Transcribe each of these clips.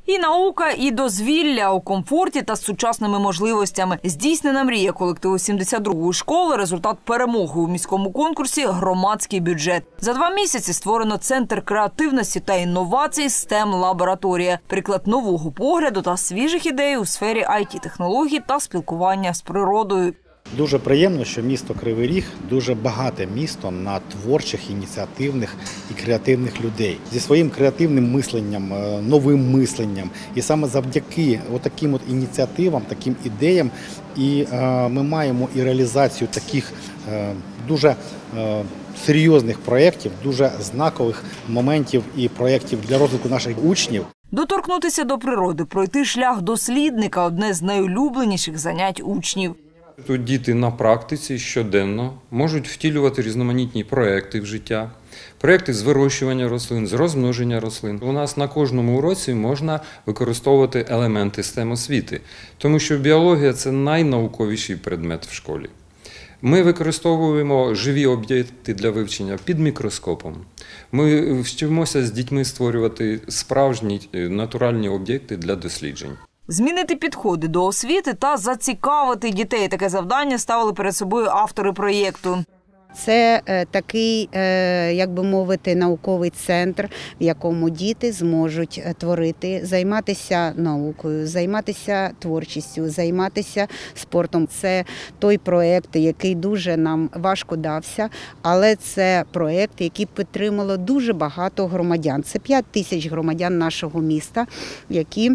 І наука, і дозвілля у комфорті та з сучасними можливостями. Здійснена мрія колективу 72-ї школи – результат перемоги у міському конкурсі «Громадський бюджет». За 2 місяці створено Центр креативності та інновацій STEM-лабораторія. Приклад нового погляду та свіжих ідей у сфері IT-технологій та спілкування з природою. Дуже приємно, що місто Кривий Ріг дуже багате місто на творчих, ініціативних і креативних людей. Зі своїм креативним мисленням, новим мисленням. І саме завдяки таким ініціативам, таким ідеям і ми маємо і реалізацію таких дуже серйозних проєктів, дуже знакових моментів і проєктів для розвитку наших учнів. Доторкнутися до природи, пройти шлях дослідника – одне з найулюбленіших занять учнів. Тут діти на практиці щоденно можуть втілювати різноманітні проекти в життя, проекти з вирощування рослин, з розмноження рослин. У нас на кожному уроці можна використовувати елементи STEM-освіти, тому що біологія – це найнауковіший предмет в школі. Ми використовуємо живі об'єкти для вивчення під мікроскопом. Ми вчимося з дітьми створювати справжні натуральні об'єкти для досліджень. Змінити підходи до освіти та зацікавити дітей – таке завдання ставили перед собою автори проєкту. Це такий, як би мовити, науковий центр, в якому діти зможуть творити, займатися наукою, займатися творчістю, займатися спортом. Це той проєкт, який дуже нам важко дався, але це проєкт, який підтримало дуже багато громадян. Це 5 тисяч громадян нашого міста, які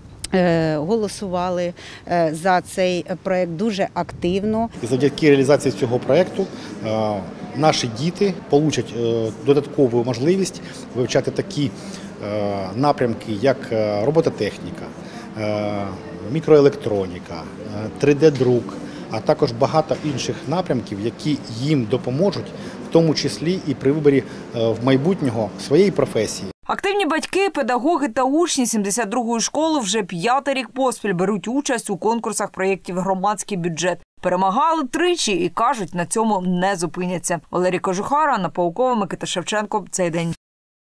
голосували за цей проєкт дуже активно. І завдяки реалізації цього проєкту наші діти отримають додаткову можливість вивчати такі напрямки, як робототехніка, мікроелектроніка, 3D-друк, а також багато інших напрямків, які їм допоможуть, в тому числі і при виборі в майбутнього своєї професії. Активні батьки, педагоги та учні 72-ї школи вже 5-й рік поспіль беруть участь у конкурсах проєктів «Громадський бюджет». Перемагали тричі і, кажуть, на цьому не зупиняться. Валерій Кожухар, Анна Паукова, Микита Шевченко. Цей день.